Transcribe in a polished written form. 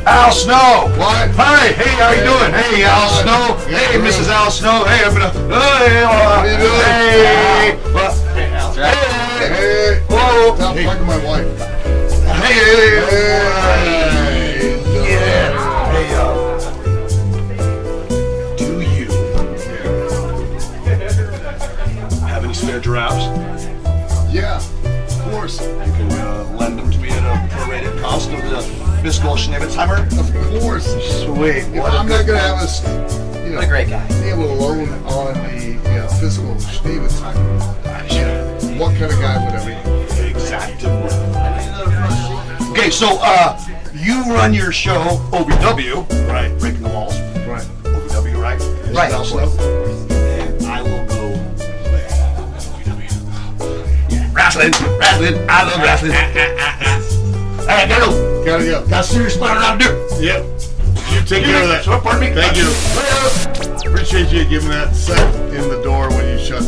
Al Snow. What? Hi, hey, how you doing? Hey, Al Snow. Hey, Mrs. Al Snow. Hey, I'm gonna. Hey, how you doing? Hey. Hey, Al. Hey. Whoa. Stop fucking my wife. Hey. Yeah. Hey, do you have any spare giraffes? Yeah, of course. You can lend them to me at a prorated cost of the fiscal Schneebitzheimer? Of course. Sweet. If I'm not gonna have us, What a great guy. be able to loan on the fiscal Schneebitzheimer, what kind of guy would I be? Exactly. Okay, so you run your show OVW, right? Breaking the Walls, Right. OVW, right? Right. Also, and I will go OVW. Yeah, wrestling. I love wrestling. All right, gotta go. Gotta go. Got a serious matter now to do. Yep. You take care of that. So, pardon me. Thank you. Appreciate you giving that set in the door when you shut